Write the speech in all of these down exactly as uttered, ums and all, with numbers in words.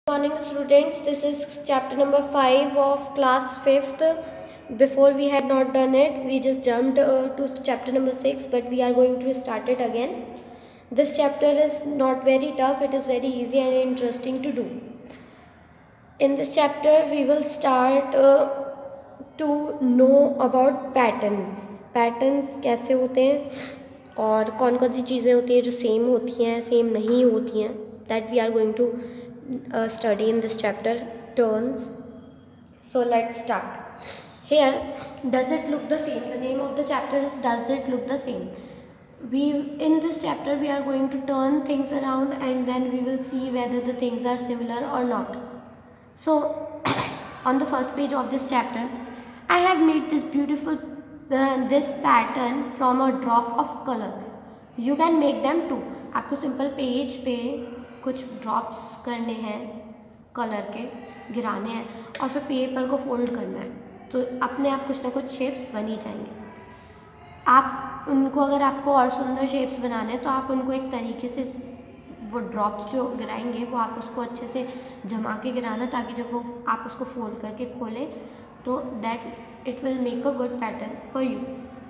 Morning students, this is chapter number five of class fifth. Before we had not done it, we just jumped uh, to chapter number six, but we are going to start it again. This chapter is not very tough, it is very easy and interesting to do. In this chapter we will start uh, to know about patterns. Patterns कैसे होते हैं और कौन कौन सी चीज़ें होती हैं जो सेम होती हैं, सेम नहीं होती हैं. That we are going to uh, study in this chapter. Turns. So let's start. Here, does it look the same? The name of the chapter is Does It Look the Same? We in this chapter we are going to turn things around and then we will see whether the things are similar or not. So on the first page of this chapter, I have made this beautiful uh, this pattern from a drop of color. You can make them too. आपको simple page पे कुछ drops करने हैं, colour के गिराने हैं और फिर पेपर को फोल्ड करना है, तो अपने आप कुछ ना कुछ शेप्स बन ही जाएंगे. आप उनको अगर आपको और सुंदर शेप्स बनाने हैं तो आप उनको एक तरीके से वो ड्रॉप्स जो गिराएंगे वो आप उसको अच्छे से जमा के गिराना, ताकि जब वो आप उसको फोल्ड करके खोलें तो that it will make a good pattern for you.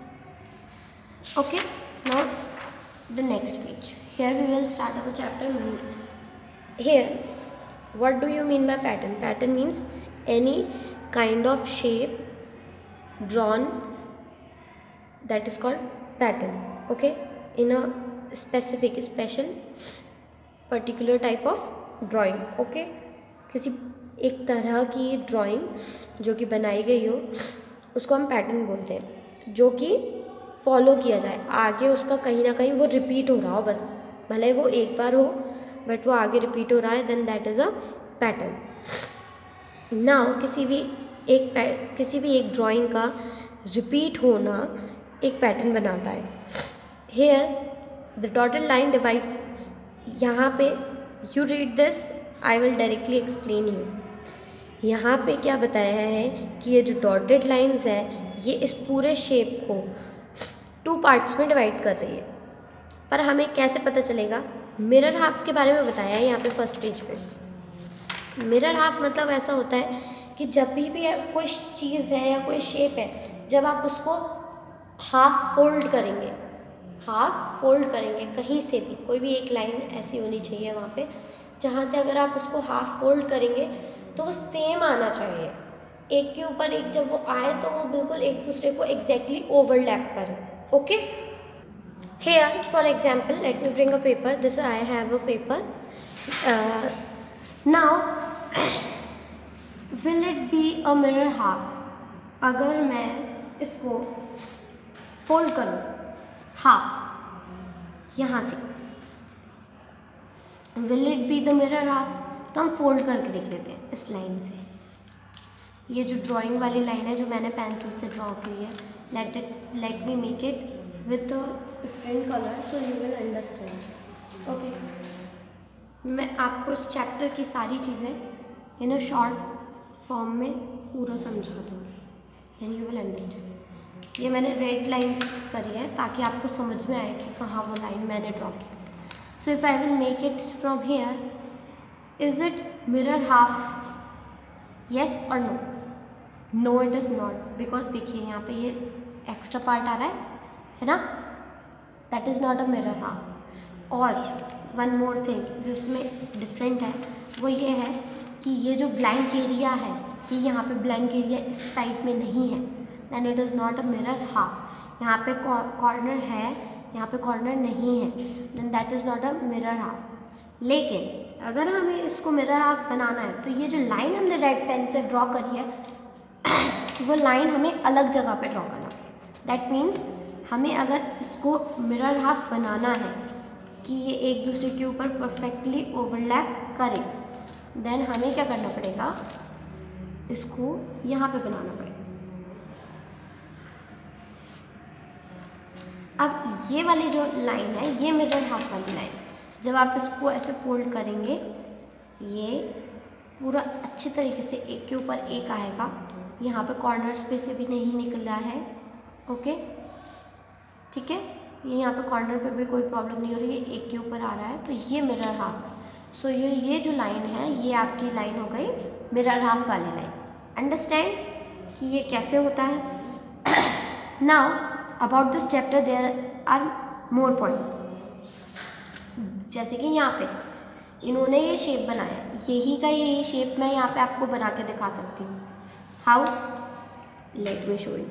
Okay, now the next page. Here we will start our chapter. Here, what do you mean by pattern? Pattern means any kind of shape drawn, that is called pattern. Okay, in a specific, special, particular type of drawing. Okay, किसी एक तरह की drawing जो कि बनाई गई हो उसको हम पैटर्न बोलते हैं, जो कि फॉलो किया जाए, आगे उसका कहीं ना कहीं वो रिपीट हो रहा हो, बस भले वो एक बार हो बट वो आगे रिपीट हो रहा है, then that is a pattern. Now किसी भी एक किसी भी एक ड्राइंग का रिपीट होना एक पैटर्न बनाता है. Here the dotted line divides. यहाँ पे you read this, I will directly explain you. यहाँ पे क्या बताया है कि ये जो डॉटेड लाइंस है ये इस पूरे शेप को टू पार्ट्स में डिवाइड कर रही है. पर हमें कैसे पता चलेगा? मिरर हाफ्स के बारे में बताया है यहाँ पे फर्स्ट पेज पे. मिरर हाफ मतलब ऐसा होता है कि जब भी भी कोई चीज़ है या कोई शेप है, जब आप उसको हाफ फोल्ड करेंगे, हाफ फोल्ड करेंगे कहीं से भी, कोई भी एक लाइन ऐसी होनी चाहिए वहाँ पे जहाँ से अगर आप उसको हाफ फोल्ड करेंगे तो वो सेम आना चाहिए, एक के ऊपर एक. जब वो आए तो वो बिल्कुल एक दूसरे को एग्जैक्टली ओवरलैप करे. Okay, here for example, let me bring a paper. This I have a paper. Uh, now will it be a mirror half? अगर मैं इसको फोल्ड करूँ हाफ यहाँ से, will it be the mirror half? तो हम fold करके देख लेते हैं इस लाइन से. ये जो ड्राइंग वाली लाइन है जो मैंने पेंसिल से ड्रॉ की है, let it let me make it with a different color so you will understand. Okay, मैं आपको इस चैप्टर की सारी चीज़ें इन अ शॉर्ट फॉर्म में पूरा समझा दूँगी, then you will understand. ये मैंने रेड लाइंस करी है ताकि आपको समझ में आए कि कहाँ वो लाइन मैंने ड्रॉ की. So if I will make it from here, is it mirror half? Yes or no? No, it is not, because देखिए यहाँ पे ये एक्स्ट्रा पार्ट आ रहा है है ना, that is not a mirror half. और वन मोर थिंग जिसमें डिफरेंट है वो ये है कि ये जो ब्लैंक एरिया है, ये यहाँ पे ब्लैंक एरिया इस साइड में नहीं है, then it is not a mirror half. यहाँ पे कॉर्नर है, यहाँ पे कॉर्नर नहीं है, then that is not a mirror half. लेकिन अगर हमें इसको मिरर हाफ बनाना है तो ये जो लाइन हमने रेड पेन से ड्रॉ करी है वो लाइन हमें अलग जगह पे ड्रॉ करना है. दैट मीन्स हमें अगर इसको मिरर हाफ बनाना है कि ये एक दूसरे के ऊपर परफेक्टली ओवरलैप करे, देन हमें क्या करना पड़ेगा, इसको यहाँ पे बनाना पड़ेगा. अब ये वाली जो लाइन है ये मिरर हाफ वाली लाइन, जब आप इसको ऐसे फोल्ड करेंगे ये पूरा अच्छे तरीके से एक के ऊपर एक आएगा. यहाँ पे कॉर्नर्स पे से भी नहीं निकला है. ओके, ठीक है, ये यहाँ पे कॉर्नर पे भी कोई प्रॉब्लम नहीं हो रही है, एक के ऊपर आ रहा है, तो ये मिरर हाफ. सो ये ये जो लाइन है ये आपकी लाइन हो गई मिरर हाफ वाली लाइन। अंडरस्टैंड कि ये कैसे होता है। Now about this chapter there are more points. जैसे कि यहाँ पे इन्होंने ये शेप बनाया, यही का यही शेप मैं यहाँ पे आपको बना के दिखा सकती हूँ। How, let me show you.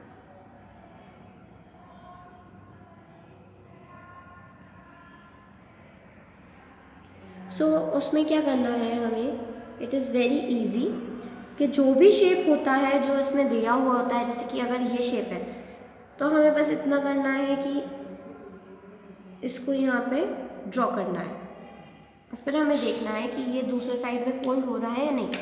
So so, उसमें क्या करना है हमें, इट इज़ वेरी इजी कि जो भी शेप होता है जो इसमें दिया हुआ होता है, जैसे कि अगर ये शेप है तो हमें बस इतना करना है कि इसको यहाँ पे ड्रॉ करना है और फिर हमें देखना है कि ये दूसरे साइड में फोल्ड हो रहा है या नहीं।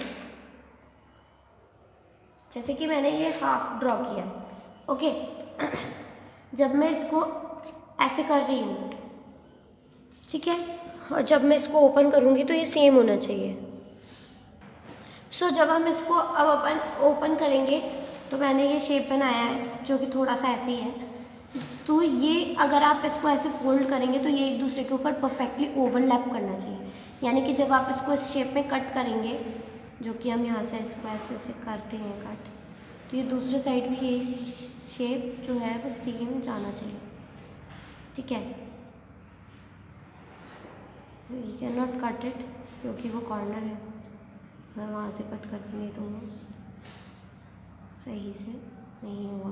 जैसे कि मैंने ये हाफ ड्रॉ किया, ओके। जब मैं इसको ऐसे कर रही हूँ, ठीक है, और जब मैं इसको ओपन करूँगी तो ये सेम होना चाहिए। सो so, जब हम इसको अब ओपन ओपन करेंगे तो मैंने ये शेप बनाया है जो कि थोड़ा सा ऐसे ही है। तो ये अगर आप इसको ऐसे फोल्ड करेंगे तो ये एक दूसरे के ऊपर परफेक्टली ओवरलैप करना चाहिए। यानी कि जब आप इसको इस शेप में कट करेंगे, जो कि हम यहाँ से इसको ऐसे ऐसे करते हैं कट, तो ये दूसरे साइड भी ये शेप जो है वो सेम जाना चाहिए, ठीक है। We can not cut it क्योंकि वो कॉर्नर है, अगर वहाँ से कट कर देंगे तो वो सही से नहीं हुआ।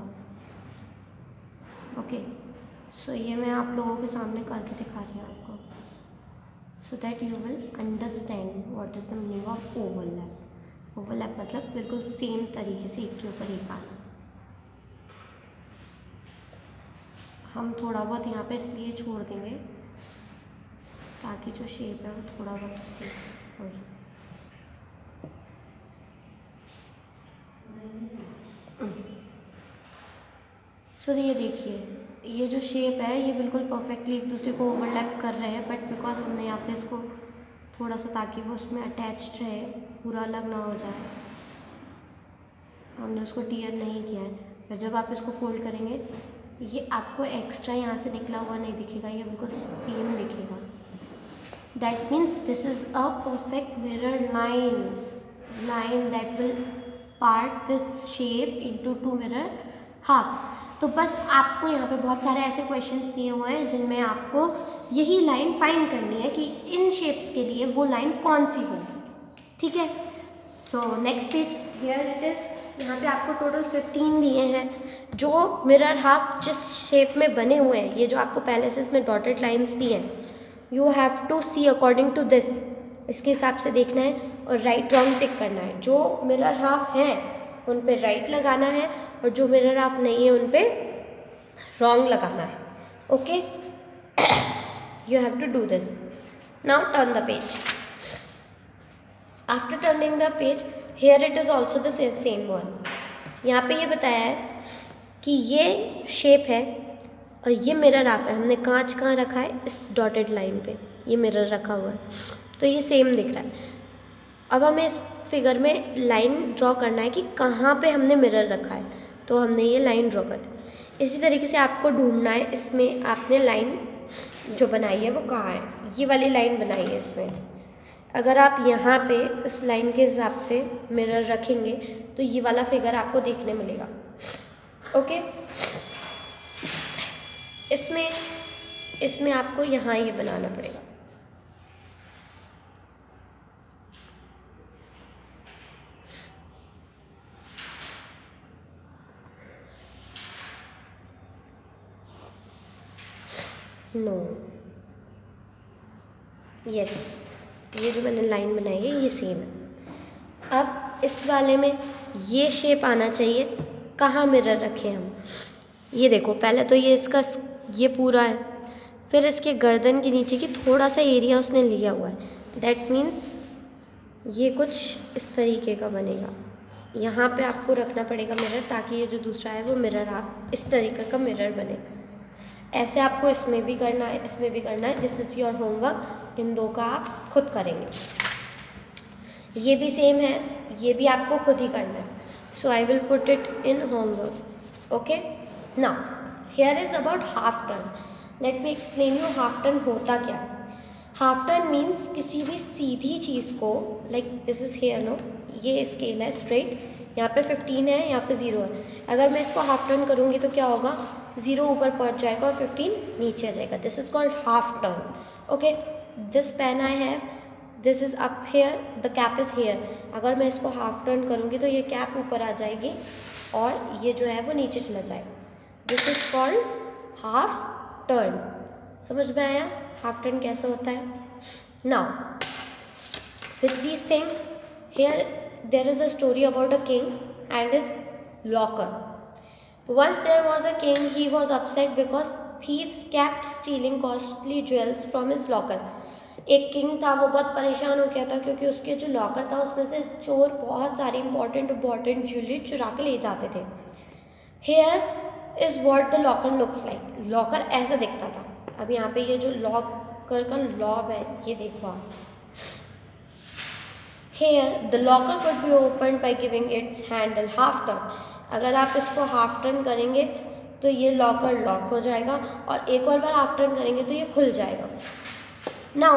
ओके, सो ये मैं आप लोगों के सामने करके दिखा रही हूँ आपको, so that you will understand what is the meaning of overlap. Overlap मतलब बिल्कुल सेम तरीके से एक के ऊपर एक आना। हम थोड़ा बहुत यहाँ पे इसलिए छोड़ देंगे ताकि जो शेप है वो थोड़ा बहुत उससे हो। सो so, ये देखिए ये जो शेप है ये बिल्कुल परफेक्टली एक दूसरे को ओवरलैप कर रहे हैं, बट बिकॉज हमने यहाँ पे इसको थोड़ा सा, ताकि वो उसमें अटैच्ड रहे, पूरा अलग ना हो जाए, हमने उसको टीयर नहीं किया है। फिर जब आप इसको फोल्ड करेंगे ये आपको एक्स्ट्रा यहाँ से निकला हुआ नहीं दिखेगा, ये बिल्कुल सेम दिखेगा। That means this is a perfect mirror line line that will part this shape into two mirror halves. तो बस आपको यहाँ पे बहुत सारे ऐसे क्वेश्चंस दिए हुए हैं जिनमें आपको यही लाइन फाइंड करनी है कि इन शेप्स के लिए वो लाइन कौन सी होगी, ठीक है। So next page, here it is. यहाँ पे आपको टोटल फिफ्टीन दिए हैं जो मिरर हाफ जिस शेप में बने हुए हैं। ये जो आपको पहले से इसमें डॉटेड लाइन्स दी हैं, you have to see according to this, इसके हिसाब से देखना है और राइट रॉन्ग टिक करना है। जो मिरर हाफ हैं उन पे राइट लगाना है और जो मिरर हाफ नहीं है उन पे रॉन्ग लगाना है, okay. You have to do this. Now turn the page. After turning the page, here it is also the same same one. यहाँ पे ये बताया है कि ये शेप है और ये मिरर हाफ है। हमने कांच कहाँ रखा है, इस डॉटेड लाइन पे ये मिरर रखा हुआ है, तो ये सेम दिख रहा है। अब हमें इस फिगर में लाइन ड्रॉ करना है कि कहाँ पे हमने मिरर रखा है, तो हमने ये लाइन ड्रॉ कर दी। इसी तरीके से आपको ढूंढना है इसमें आपने लाइन जो बनाई है वो कहाँ है। ये वाली लाइन बनाई है इसमें, अगर आप यहाँ पे इस लाइन के हिसाब से मिरर रखेंगे तो ये वाला फिगर आपको देखने मिलेगा, ओके। इसमें इसमें आपको यहाँ ये बनाना पड़ेगा। नो यस, ये जो मैंने लाइन बनाई है ये सेम है। अब इस वाले में ये शेप आना चाहिए, कहाँ मिरर रखें हम, ये देखो। पहले तो ये इसका ये पूरा है, फिर इसके गर्दन के नीचे की थोड़ा सा एरिया उसने लिया हुआ है। दैट मीन्स ये कुछ इस तरीके का बनेगा। यहाँ पे आपको रखना पड़ेगा मिरर, ताकि ये जो दूसरा है वो मिरर आप इस तरीके का मिरर बने। ऐसे आपको इसमें भी करना है, इसमें भी करना है। दिस इज़ योर होमवर्क, इन दो का आप खुद करेंगे। ये भी सेम है, ये भी आपको खुद ही करना है। So I will put it in homework, okay. Now here is about half turn. Let me explain you half turn होता क्या। हाफ टर्न मीन्स किसी भी सीधी चीज़ को, like this is here no, ये स्केल है स्ट्रेट, यहाँ पे फिफ्टीन है, यहाँ पे ज़ीरो है। अगर मैं इसको हाफ टर्न करूँगी तो क्या होगा, ज़ीरो ऊपर पहुँच जाएगा और फिफ्टीन नीचे आ जाएगा। This is called half turn. Okay, this pen I have, this is up here, the cap is here. अगर मैं इसको हाफ टर्न करूँगी तो ये कैप ऊपर आ जाएगी और ये जो है वो नीचे चला जाएगा। This is called half turn. समझ में आया हाफ टर्न कैसे होता है? Now with this thing here there is a story about a king and his locker. Once there was a king, he was upset because thieves kept stealing costly jewels from his locker. एक king था, वो बहुत परेशान हो गया था क्योंकि उसके जो लॉकर था उसमें से चोर बहुत सारी इंपॉर्टेंट इंपॉर्टेंट ज्वेलरी चुरा के ले जाते थे। Here is what the locker looks like. Locker ऐसा दिखता था। अब यहाँ पे ये जो लॉकर का लॉब है ये देखो आप। Here the locker could be opened by giving its handle half turn. अगर आप इसको हाफ टर्न करेंगे तो ये लॉकर लॉक हो जाएगा और एक और बार हाफ टर्न करेंगे तो ये खुल जाएगा। Now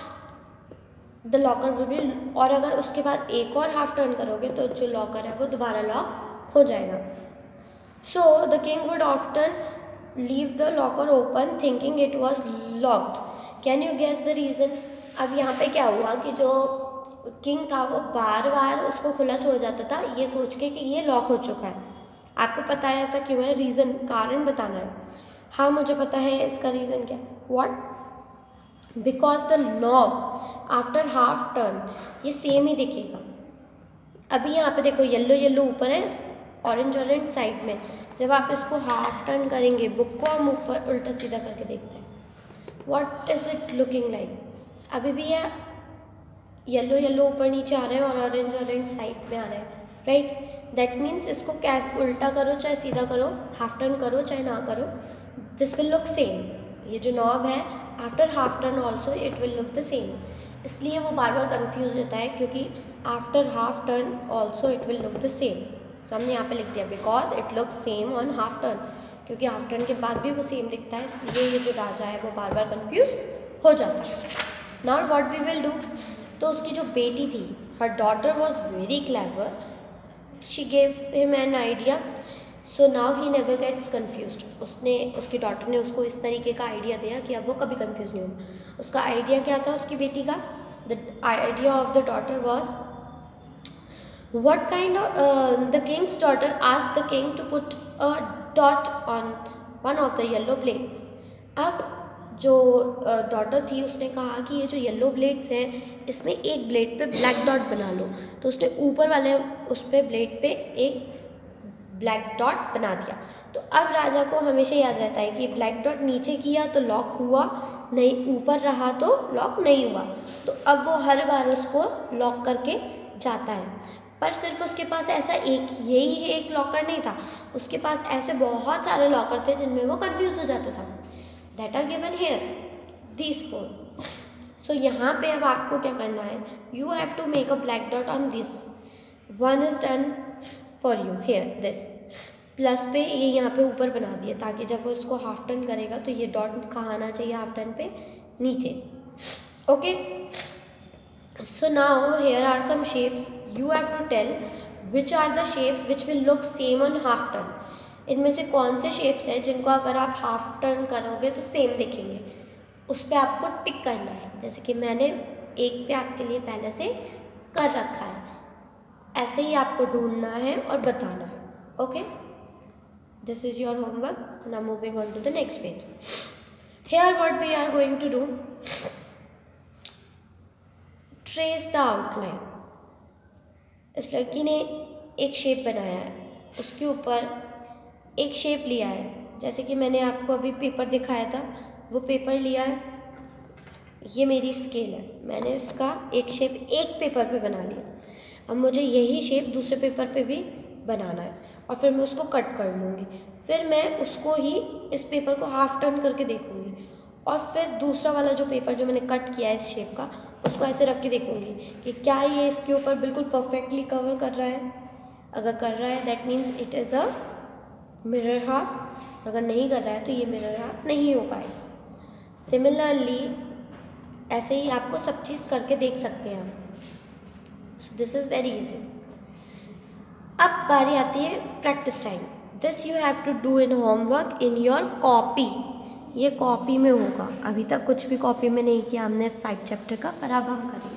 the locker will be, और अगर उसके बाद एक और हाफ टर्न करोगे तो जो लॉकर है वो दोबारा लॉक हो जाएगा। So the king would often leave the locker open thinking it was locked. Can you guess the reason? अब यहाँ पे क्या हुआ कि जो किंग था वो बार बार उसको खुला छोड़ जाता था ये सोच के कि ये लॉक हो चुका है। आपको पता है ऐसा क्यों है? रीज़न, कारण बताना है। हाँ मुझे पता है इसका रीज़न क्या है। What? Because the knob after half turn ये सेम ही दिखेगा। अभी यहाँ पे देखो येलो येलो ऊपर है, ऑरेंज ऑरेंज साइड में। जब आप इसको हाफ टर्न करेंगे, बुक को हम ऊपर उल्टा सीधा करके देखते हैं। What is it looking like? अभी भी ये येलो येलो ऊपर नीचे आ रहे हैं और ऑरेंज ऑरेंज साइड में आ रहे हैं, राइट? दैट मीन्स इसको कैसे उल्टा करो चाहे सीधा करो, हाफ टर्न करो चाहे ना करो, दिस विल लुक सेम। ये जो नॉब है after half turn also it will look the same. इसलिए वो बार बार कन्फ्यूज होता है क्योंकि after half turn also it will look the same. तो हमने यहाँ पे लिख दिया because it look same on half turn, क्योंकि हाफ टर्न के बाद भी वो सेम दिखता है, इसलिए ये जो राजा है वो बार बार कन्फ्यूज हो जाता है। Now what we will do, तो उसकी जो बेटी थी, हर daughter was very clever, she gave him an idea, so now he never gets confused. उसने उसकी डॉटर ने उसको इस तरीके का आइडिया दिया कि अब वो कभी कन्फ्यूज नहीं होगा। उसका आइडिया क्या था उसकी बेटी का? The idea of the daughter was what kind of the king's daughter asked the king to put a dot on one of the yellow plates. अब जो डॉटर थी उसने कहा कि ये जो येलो ब्लेड्स हैं इसमें एक ब्लेड पे ब्लैक डॉट बना लो, तो उसने ऊपर वाले उस पर ब्लेड पे एक ब्लैक डॉट बना दिया। तो अब राजा को हमेशा याद रहता है कि ब्लैक डॉट नीचे किया तो लॉक हुआ नहीं, ऊपर रहा तो लॉक नहीं हुआ। तो अब वो हर बार उसको लॉक करके जाता है। पर सिर्फ उसके पास ऐसा एक यही एक लॉकर नहीं था, उसके पास ऐसे बहुत सारे लॉकर थे जिनमें वो कंफ्यूज हो जाता था। That are given here this four. So यहाँ पे अब आपको क्या करना है, you have to make a black dot on this, one is done for you here this. Plus पे ये यहाँ पे ऊपर बना दिए ताकि जब वो इसको हाफ टर्न करेगा तो ये डॉट कहाँ आना चाहिए हाफ टर्न पे? नीचे। Okay, so now here are some shapes, you have to tell which are the shape which will look same on half turn. इनमें से कौन से शेप्स हैं जिनको अगर आप हाफ टर्न करोगे तो सेम दिखेंगे, उस पर आपको टिक करना है। जैसे कि मैंने एक पे आपके लिए पहले से कर रखा है, ऐसे ही आपको ढूंढना है और बताना है। Okay, this is your homework. Now moving on to the next page. Here what we are going to do, trace the outline. इस लड़की ने एक शेप बनाया है, उसके ऊपर एक शेप लिया है। जैसे कि मैंने आपको अभी पेपर दिखाया था, वो पेपर लिया है, ये मेरी स्केल है, मैंने इसका एक शेप एक पेपर पे बना लिया। अब मुझे यही शेप दूसरे पेपर पे भी बनाना है और फिर मैं उसको कट कर लूँगी। फिर मैं उसको ही इस पेपर को हाफ टर्न करके देखूँगी और फिर दूसरा वाला जो पेपर जो मैंने कट किया है इस शेप का, उसको ऐसे रख के देखूँगी कि क्या ये इसके ऊपर बिल्कुल परफेक्टली कवर कर रहा है। अगर कर रहा है that means it is a mirror half, अगर नहीं कर रहा है तो ये मिरर हाफ नहीं हो पाएगा। सिमिलरली ऐसे ही आपको सब चीज़ करके देख सकते हैं हम। So this is very easy. अब बारी आती है practice time. This you have to do in homework in your copy. ये कॉपी में होगा, अभी तक कुछ भी कॉपी में नहीं किया हमने फाइव चैप्टर का, पर अब हम करेंगे।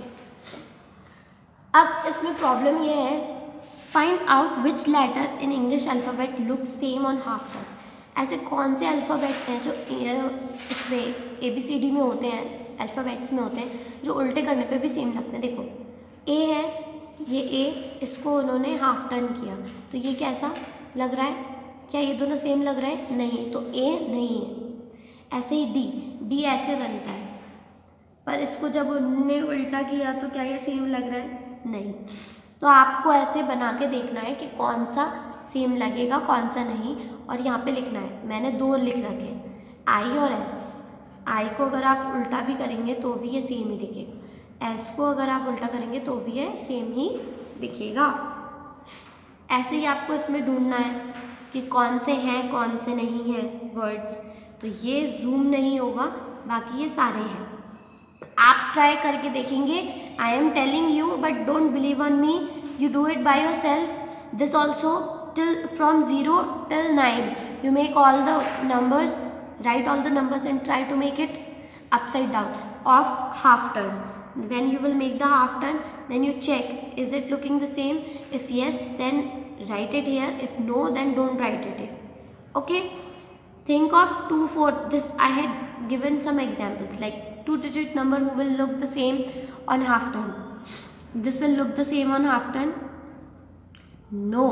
अब इसमें प्रॉब्लम ये है, find out which letter in English alphabet look same on half turn. ऐसे कौन से अल्फ़ाबेट्स हैं जो इसमें ए बी सी डी में होते हैं, अल्फ़ाबेट्स में होते हैं, जो उल्टे करने पे भी सेम लगते हैं। देखो ए है, ये ए, इसको उन्होंने हाफ टर्न किया तो ये कैसा लग रहा है? क्या ये दोनों सेम लग रहे हैं? नहीं, तो ए नहीं है। ऐसे ही डी, डी ऐसे बनता है, पर इसको जब उन्होंने उल्टा किया तो क्या ये सेम लग रहा है? नहीं। तो आपको ऐसे बना के देखना है कि कौन सा सेम लगेगा, कौन सा नहीं, और यहाँ पे लिखना है। मैंने दो लिख रखे, आई और एस। आई को अगर आप उल्टा भी करेंगे तो भी ये सेम ही दिखेगा, एस को अगर आप उल्टा करेंगे तो भी ये सेम ही दिखेगा। ऐसे ही आपको इसमें ढूंढना है कि कौन से हैं कौन से नहीं हैं वर्ड्स। तो ये जूम नहीं होगा, बाकी ये सारे हैं। आप ट्राई करके देखेंगे। I am telling you but don't believe on me, you do it by your self. This also till from zero till nine you make all the numbers, write all the numbers and try to make it upside down of half turn. When you will make the half turn, then you check is it looking the same. If yes, then write it here. If no, then don't write it here. Okay, think of two four. This I had given some examples like two digit number who will look the same on half turn. This will look the same on half turn. No,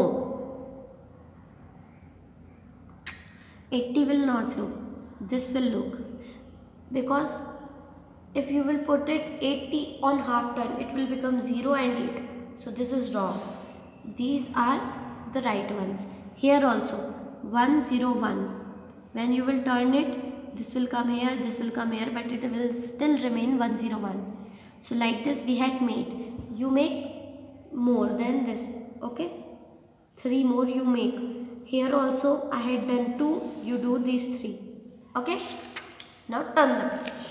eighty will not look, this will look, because if you will put it eighty on half turn, it will become zero and eight. So this is wrong. These are the right ones. Here also one zero one. When you will turn it, this will come here, this will come here, but it will still remain one zero one. So like this we had made. You make more than this. Okay, three more you make. Here also I had done two, you do these three. Okay, now turn the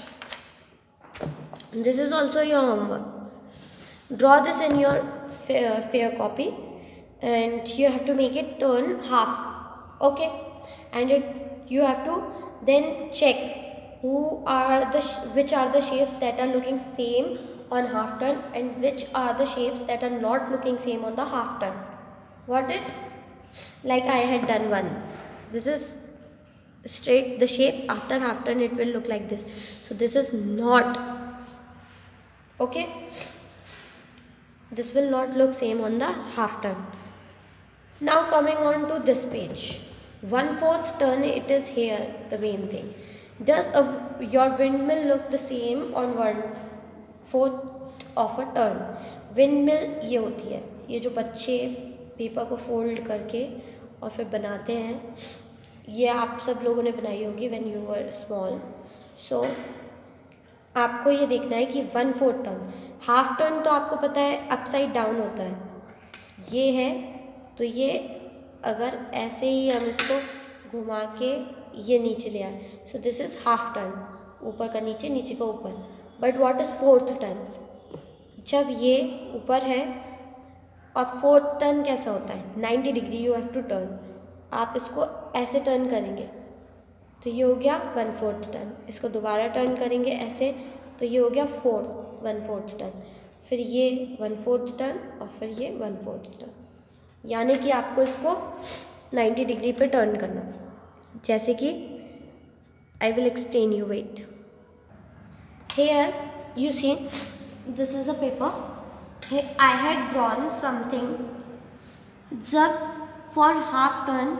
page. This is also your homework. Draw this in your fair, fair copy and you have to make it turn half. Okay, and it you have to then check who are the which are the shapes that are looking same on half turn and which are the shapes that are not looking same on the half turn. Got it? Like I had done one. This is straight, the shape after half turn it will look like this. So this is not. Okay, this will not look same on the half turn. Now coming on to this page, one fourth turn, it is here the main thing. Does a, your windmill look the same on one fourth of a turn? Windmill ये होती है, ये जो बच्चे paper को fold करके और फिर बनाते हैं, ये आप सब लोगों ने बनाई होगी when you were small. So आपको ये देखना है कि one fourth turn, half turn तो आपको पता है अपसाइड डाउन होता है, ये है तो ये अगर ऐसे ही हम इसको घुमा के ये नीचे ले आए, so this is half turn, ऊपर का नीचे, नीचे का ऊपर। But what is fourth turn? जब ये ऊपर है और फोर्थ टर्न कैसा होता है? Ninety degree you have to turn. आप इसको ऐसे टर्न करेंगे तो ये हो गया वन फोर्थ टर्न, इसको दोबारा टर्न करेंगे ऐसे तो ये हो गया फोर्थ वन फोर्थ टर्न, फिर ये वन फोर्थ टर्न और फिर ये वन फोर्थ टर्न। यानी कि आपको इसको नाइन्टी डिग्री पे टर्न करना, जैसे कि I will explain you. Wait, here you see this is a paper, I had drawn something. जब for half turn,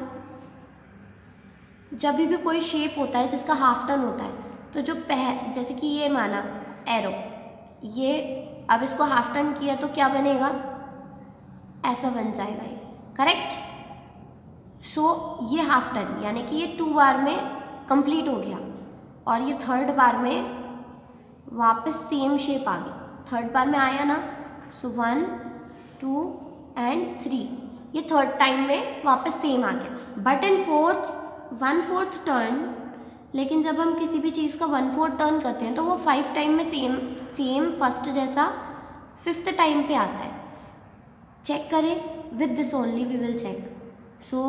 जब भी कोई शेप होता है जिसका हाफ टर्न होता है, तो जो पह जैसे कि ये माना एरो, ये अब इसको हाफ टर्न किया तो क्या बनेगा? ऐसा बन जाएगा ये, करेक्ट? सो so, ये हाफ टर्न यानी कि ये टू बार में कंप्लीट हो गया और ये थर्ड बार में वापस सेम शेप आ गई। थर्ड बार में आया ना, so one two and three, ये थर्ड टाइम में वापस सेम आ गया। But in fourth one fourth turn लेकिन जब हम किसी भी चीज़ का वन फोर्थ टर्न करते हैं तो वो फाइव टाइम में सेम सेम फर्स्ट जैसा फिफ्थ टाइम पे आता है। चेक करें, with this only we will check. So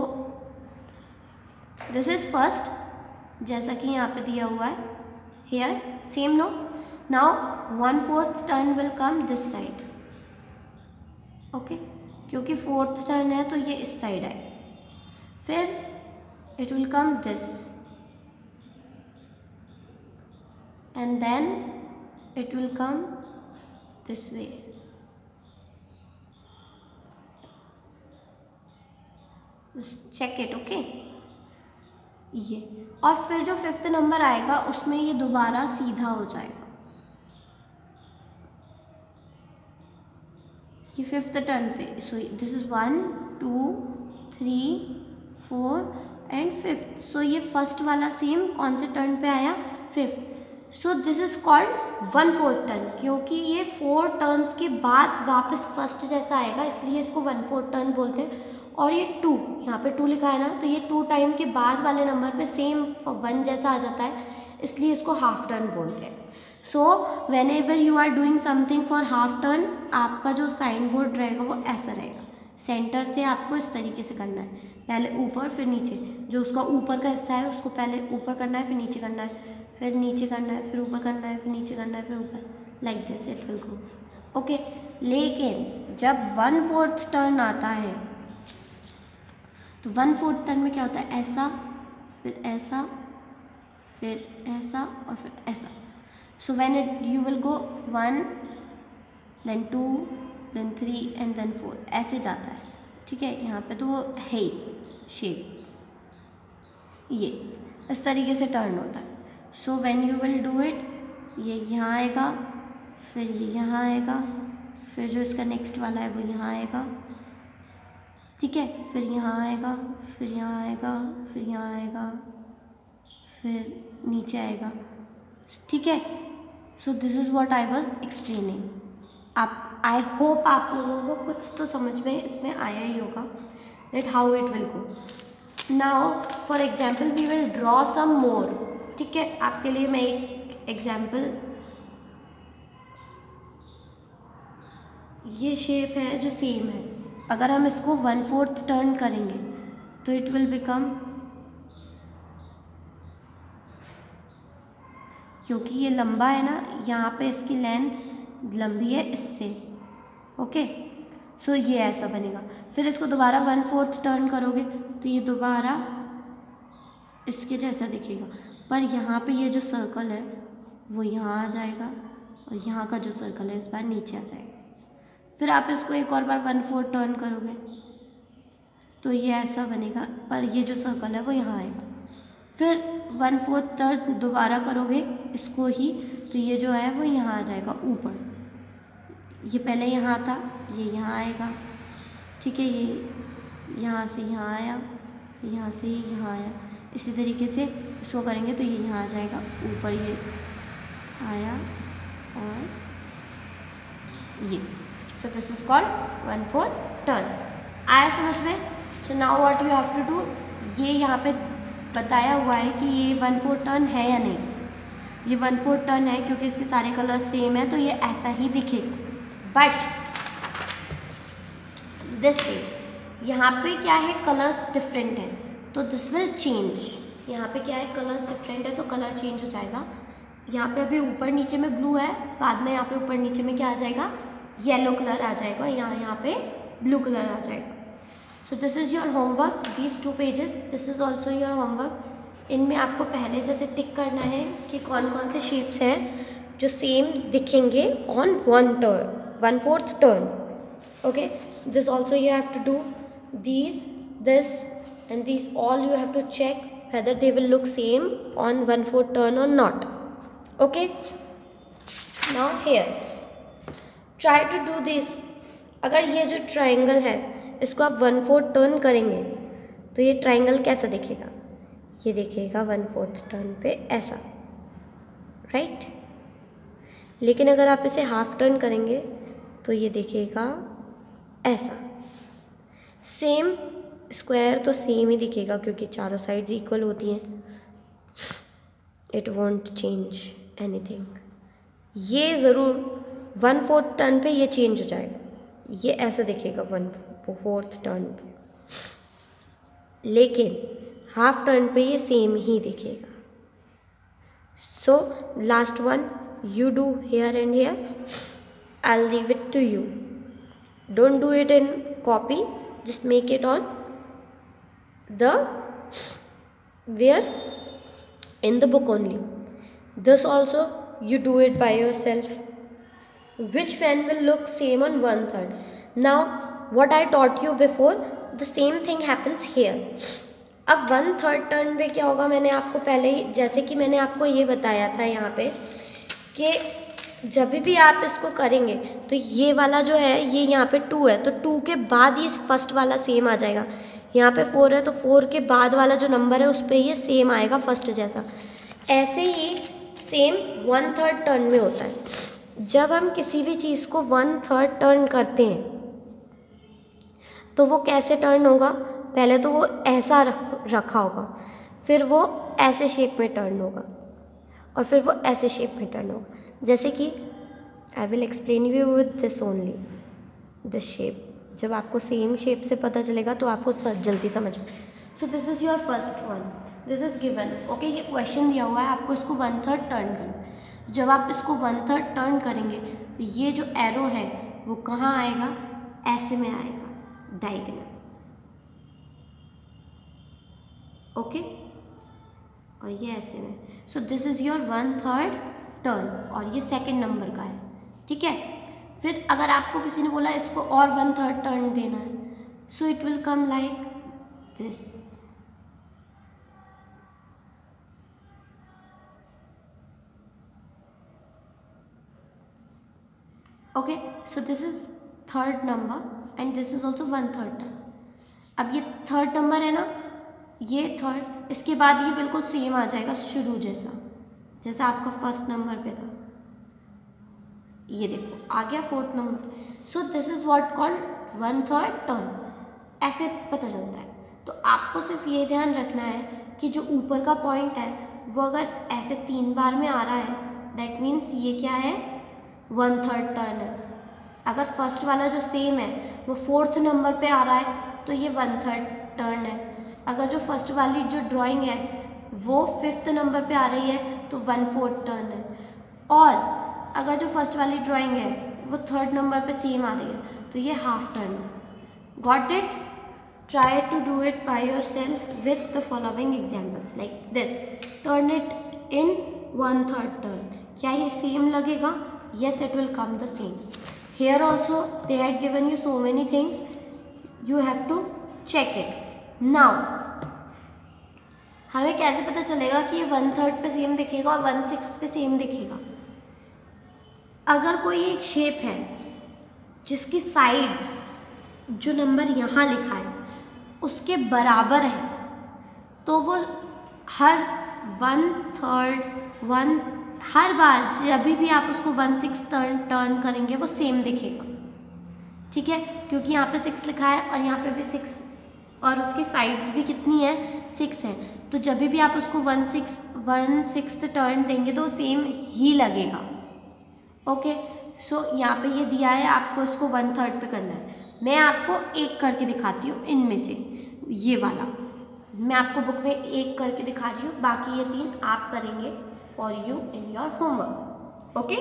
this is first, जैसा कि यहाँ पे दिया हुआ है here, same no. Now one fourth turn will come this side, okay, क्योंकि फोर्थ टर्न है तो ये इस साइड है। फिर it will come this and then it will come this way. Just check it, okay? ये, और फिर जो फिफ्थ नंबर आएगा उसमें ये दोबारा सीधा हो जाएगा। ये फिफ्थ टर्न पे, so this is one two three four and fifth. So ये फर्स्ट वाला सेम कौन से टर्न पे आया, fifth. So this is called one fourth turn, क्योंकि ये फोर टर्न्स के बाद वापस फर्स्ट जैसा आएगा, इसलिए इसको वन फोर्थ टर्न बोलते हैं। और ये टू, यहाँ पे टू लिखा है ना, तो ये टू टाइम के बाद वाले नंबर पे सेम वन जैसा आ जाता है, इसलिए इसको हाफ टर्न बोलते हैं। So whenever you are doing something for half turn, आपका जो साइन बोर्ड रहेगा वो ऐसा रहेगा। सेंटर से आपको इस तरीके से करना है, पहले ऊपर फिर नीचे। जो उसका ऊपर का हिस्सा है उसको पहले ऊपर करना है, फिर नीचे करना है, फिर नीचे करना है, फिर ऊपर करना है, फिर नीचे करना है, फिर ऊपर, like this it will go, okay. लेकिन जब वन फोर्थ टर्न आता है तो वन फोर्थ टर्न में क्या होता है, ऐसा, फिर ऐसा, फिर ऐसा और फिर ऐसा। So when it you will go one then two then three and then four, ऐसे जाता है, ठीक है। यहाँ पे तो वो है ही शेप, ये इस तरीके से टर्न होता है। So when you will do it, ये यहाँ आएगा, फिर ये यहाँ आएगा, फिर जो इसका नेक्स्ट वाला है वो यहाँ आएगा, ठीक है, फिर यहाँ आएगा, फिर यहाँ आएगा, फिर यहाँ आएगा, फिर नीचे आएगा, ठीक है। So this is what I was explaining. आप, आई होप आप लोगों को कुछ तो समझ में इसमें आया ही होगा, that how it will go. Now for example we will draw some more, ठीक है। आपके लिए मैं एक एग्जाम्पल, ये शेप है जो सेम है, अगर हम इसको वन फोर्थ टर्न करेंगे तो इट विल बिकम, क्योंकि ये लंबा है ना, यहाँ पे इसकी लेंथ लंबी है इससे, ओके। सो ये ऐसा बनेगा। फिर इसको दोबारा वन फोर्थ टर्न करोगे तो ये दोबारा इसके जैसा दिखेगा, पर यहाँ पे ये जो सर्कल है वो यहाँ आ जाएगा और यहाँ का जो सर्कल है इस बार नीचे आ जाएगा। फिर आप इसको एक और बार वन फोर्थ टर्न करोगे तो ये ऐसा बनेगा, पर ये जो सर्कल है वो यहाँ आएगा। फिर वन फोर्थ टर्न दोबारा करोगे इसको ही, तो ये जो है वो यहाँ आ जाएगा ऊपर। ये पहले यहाँ था, ये यहाँ आएगा, ठीक है। ये यहाँ से यहाँ आया, यहाँ से यहाँ आया, इसी तरीके से इसको करेंगे तो ये यहाँ आ जाएगा ऊपर, ये आया और ये। So this is called one fourth turn. आया समझ में? So now what you have to do, ये यहाँ पे बताया हुआ है कि ये वन फोर्थ टर्न है या नहीं। ये वन फोर्थ टर्न है क्योंकि इसके सारे कलर सेम है, तो ये ऐसा ही दिखेगा। बट दिस पेज, यहाँ पे क्या है, कलर्स डिफरेंट है, तो दिस विल चेंज। यहाँ पे क्या है, कलर्स डिफरेंट है तो कलर चेंज हो जाएगा। यहाँ पे अभी ऊपर नीचे में ब्लू है, बाद में यहाँ पे ऊपर नीचे में क्या आ जाएगा, येलो कलर आ जाएगा, यहाँ यहाँ पे ब्लू कलर आ जाएगा। So this is your homework, these two pages, this is also your homework. इनमें आपको पहले जैसे टिक करना है कि कौन कौन से शेप्स हैं जो सेम दिखेंगे on one turn, one fourth turn, okay. This also you have to do these, this and these, all you have to check whether they will look same on one fourth turn or not, okay. Now here try to do this। अगर ये जो triangle है इसको आप one fourth turn करेंगे तो ये triangle कैसा दिखेगा, ये दिखेगा वन फोर्थ टर्न पे ऐसा, राइट right? लेकिन अगर आप इसे हाफ टर्न करेंगे तो ये दिखेगा ऐसा। सेम स्क्वायर तो सेम ही दिखेगा क्योंकि चारों साइड्स इक्वल होती हैं, इट वॉन्ट चेंज एनीथिंग। ये ज़रूर वन फोर्थ टर्न पे ये चेंज हो जाएगा, ये ऐसे दिखेगा वन फोर्थ टर्न पे, लेकिन हाफ टर्न पे ये सेम ही दिखेगा। So last one you do here and here. I'll leave it to you. Don't do it in copy, just make it on the where in the book only. This also you do it by yourself. Which fan will look same on one third? Now what I taught you before, the same thing happens here. अब one third turn पे क्या होगा, मैंने आपको पहले ही, जैसे कि मैंने आपको ये बताया था यहाँ पे कि जब भी आप इसको करेंगे तो ये वाला जो है ये यहाँ पे टू है, तो टू के बाद ये फर्स्ट वाला सेम आ जाएगा। यहाँ पे फोर है तो फोर के बाद वाला जो नंबर है उस पर ये सेम आएगा फर्स्ट जैसा। ऐसे ही सेम वन थर्ड टर्न में होता है। जब हम किसी भी चीज़ को वन थर्ड टर्न करते हैं तो वो कैसे टर्न होगा, पहले तो वो ऐसा रखा होगा, फिर वो ऐसे शेप में टर्न होगा, और फिर वो ऐसे शेप में टर्न होगा। जैसे कि I will explain you with this only, this shape. जब आपको सेम शेप से पता चलेगा तो आपको जल्दी समझ। So this is your first one, this is given. Okay, ये क्वेश्चन दिया हुआ है, आपको इसको वन थर्ड टर्न करना। जब आप इसको वन थर्ड टर्न करेंगे तो ये जो एरो है वो कहाँ आएगा, ऐसे में आएगा, डायगोनल। ओके, और ये ऐसे में। So this is your one third turn, और ये सेकंड नंबर का है, ठीक है। फिर अगर आपको किसी ने बोला इसको और वन थर्ड टर्न देना है, so it will come like this. Okay, so this is third number and this is also one third turn. अब ये थर्ड नंबर है ना, ये थर्ड, इसके बाद ये बिल्कुल सेम आ जाएगा शुरू जैसा, जैसा आपका फर्स्ट नंबर पे था। ये देखो आ गया fourth number. So this is what called one third turn, ऐसे पता चलता है। तो आपको सिर्फ ये ध्यान रखना है कि जो ऊपर का पॉइंट है वो अगर ऐसे तीन बार में आ रहा है, दैट मीन्स ये क्या है, वन थर्ड टर्न है। अगर फर्स्ट वाला जो सेम है वो फोर्थ नंबर पे आ रहा है तो ये वन थर्ड टर्न है। अगर जो फर्स्ट वाली जो ड्राइंग है वो फिफ्थ नंबर पे आ रही है तो वन फोर्थ टर्न है। और अगर जो फर्स्ट वाली ड्राइंग है वो थर्ड नंबर पे सेम आ रही है तो ये हाफ टर्न है। Got it? Try to do it by yourself with the following examples like this. Turn it in one third turn. क्या ये सेम लगेगा? Yes, it will come the same. Here also they had given you so many things. You have to check it. Now, हमें कैसे पता चलेगा कि ये one third पे सेम दिखेगा और वन सिक्स पे सेम दिखेगा? अगर कोई एक शेप है जिसकी साइड्स जो नंबर यहाँ लिखा है उसके बराबर है तो वो हर वन थर्ड वन हर बार जब भी आप उसको वन सिक्स टर्न टर्न करेंगे वो सेम दिखेगा, ठीक है। क्योंकि यहाँ पे सिक्स लिखा है और यहाँ पे भी सिक्स, और उसकी साइड्स भी कितनी है, सिक्स है। तो जब भी आप उसको one six one six turn देंगे तो सेम ही लगेगा। ओके, सो यहाँ पे ये दिया है, आपको इसको वन थर्ड पे करना है। मैं आपको एक करके दिखाती हूँ इनमें से, ये वाला मैं आपको बुक में एक करके दिखा रही हूँ, बाकी ये तीन आप करेंगे for you in your homework. Okay,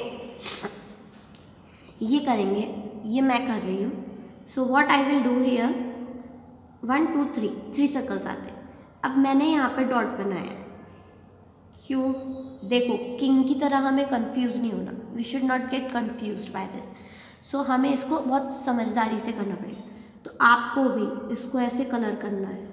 ये करेंगे, ये मैं कर रही हूँ। So what I will do here, one two three three circles आते हैं। अब मैंने यहाँ पे डॉट बनाया, क्यों? देखो किंग की तरह हमें कंफ्यूज नहीं होना, we should not get confused by this. So हमें इसको बहुत समझदारी से करना पड़ेगा। तो आपको भी इसको ऐसे कलर करना है,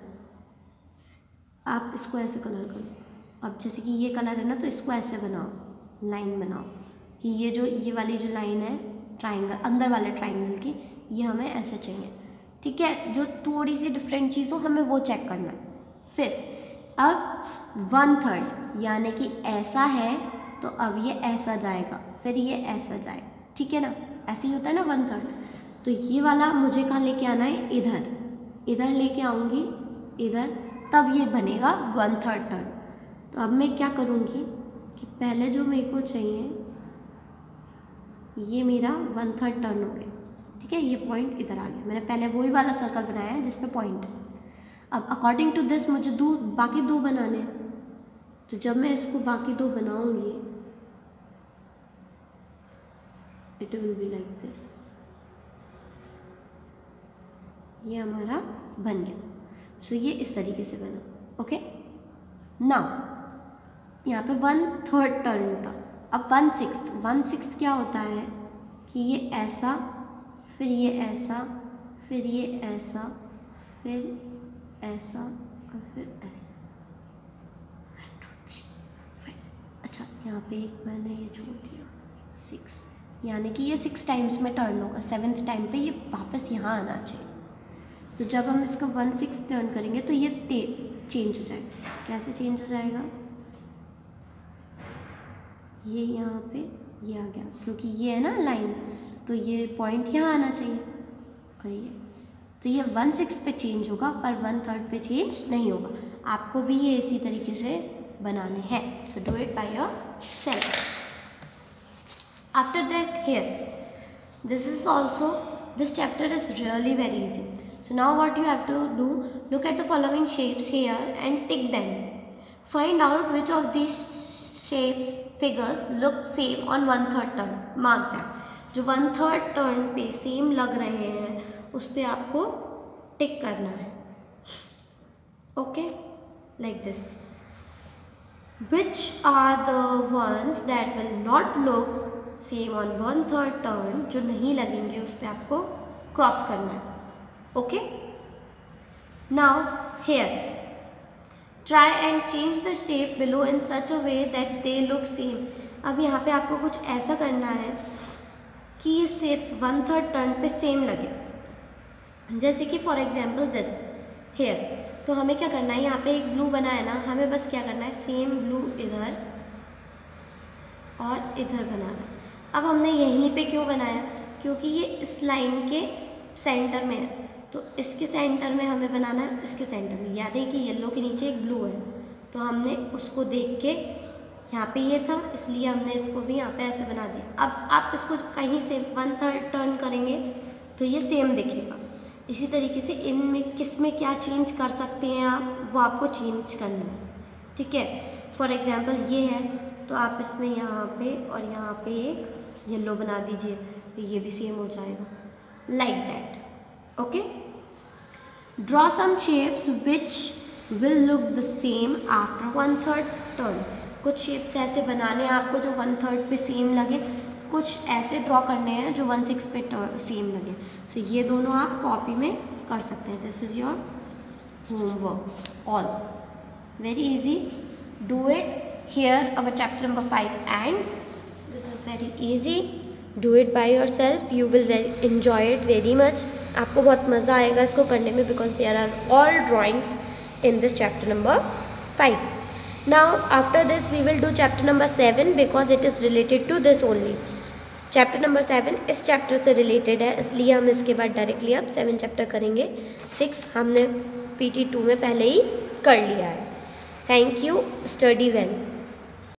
आप इसको ऐसे कलर करो। अब जैसे कि ये कलर है ना, तो इसको ऐसे बनाओ, लाइन बनाओ कि ये जो ये वाली जो लाइन है ट्राइंगल, अंदर वाले ट्राइंगल की, ये हमें ऐसे चाहिए, ठीक है। जो थोड़ी सी डिफरेंट चीज़ हो हमें वो चेक करना है। फिर अब वन थर्ड यानी कि ऐसा है तो अब ये ऐसा जाएगा, फिर ये ऐसा जाएगा, ठीक है ना। ऐसे ही होता है ना वन थर्ड। तो ये वाला मुझे कहाँ लेके आना है, इधर, इधर लेके आऊँगी, इधर, तब ये बनेगा वन थर्ड टर्न। तो अब मैं क्या करूँगी, कि पहले जो मेरे को चाहिए ये मेरा वन थर्ड टर्न हो गया, ठीक है, ये पॉइंट इधर आ गया। मैंने पहले वही वाला सर्कल बनाया है जिस पे पॉइंट है। अब अकॉर्डिंग टू दिस मुझे दो बाकी दो बनाने हैं, तो जब मैं इसको बाकी दो बनाऊंगी it will be like this. ये हमारा बन गया। सो so, ये इस तरीके से बना। ओके, नाउ यहाँ पे वन थर्ड टर्न था। अब वन सिक्स्थ वन सिक्स्थ क्या होता है कि ये ऐसा, फिर ये ऐसा, फिर ये ऐसा, फिर ऐसा और फिर ऐसा। अच्छा, यहाँ पे एक मैंने ये छोड़ दिया सिक्स, यानी कि ये सिक्स टाइम्स में टर्न होगा। सेवेंथ टाइम पे ये वापस यहाँ आना चाहिए। तो जब हम इसका वन सिक्स टर्न करेंगे तो ये चेंज हो जाएगा। कैसे चेंज हो जाएगा? ये यहाँ पे ये आ गया, क्योंकि ये है ना लाइन, तो ये पॉइंट यहाँ आना चाहिए। और ये तो ये वन सिक्स पे चेंज होगा, पर वन थर्ड पे चेंज नहीं होगा। आपको भी ये इसी तरीके से बनाने हैं। So do it by your self. After that here this is also, this chapter is really very easy. So now what you have to do, look at the following shapes here and tick them. Find out which of these shapes, figures look same on one third turn. Mark them. जो one third turn पे same लग रहे हैं उस पे आपको टिक करना है। Okay, like this. Which are the ones that will not look same on one third turn, जो नहीं लगेंगे उस पर आपको क्रॉस करना है। Okay, now here try and change the shape below in such a way that they look same. अब यहाँ पे आपको कुछ ऐसा करना है कि ये शेप वन थर्ड टर्न पे सेम लगे। जैसे कि फॉर एग्जांपल दिस हेयर, तो हमें क्या करना है, यहाँ पे एक ब्लू बना है ना, हमें बस क्या करना है, सेम ब्लू इधर और इधर बनाना है। अब हमने यहीं पे क्यों बनाया, क्योंकि ये इस लाइन के सेंटर में है, तो इसके सेंटर में हमें बनाना है, इसके सेंटर में। याद है कि येलो के नीचे एक ब्लू है, तो हमने उसको देख के यहाँ पे ये था, इसलिए हमने इसको भी यहाँ पे ऐसे बना दिया। अब आप इसको कहीं से वन थर्ड टर्न करेंगे तो ये सेम दिखेगा। इसी तरीके से इनमें किस में क्या चेंज कर सकते हैं आप, वो आपको चेंज करना है, ठीक है। फॉर एग्जाम्पल ये है, तो आप इसमें यहाँ पे और यहाँ पे एक येलो बना दीजिए, तो ये भी सेम हो जाएगा, like that. Okay, draw some shapes which will look the same after one third turn. कुछ शेप्स ऐसे बनाने हैं आपको जो वन थर्ड पे सेम लगे, कुछ ऐसे ड्रॉ करने हैं जो वन सिक्स पे सेम लगे। सो so, ये दोनों आप कॉपी में कर सकते हैं। This is your homework, all very easy, do it. Here our chapter number five ends. This is very easy. Do it by yourself. You will very enjoy it very much. आपको बहुत मज़ा आएगा इसको करने में, because there are all drawings in this chapter number five. Now after this we will do chapter number seven because it is related to this only. Chapter number seven इस chapter से related है, इसलिए हम इसके बाद directly अब seven chapter करेंगे। six हमने P T two में पहले ही कर लिया है। Thank you. Study well.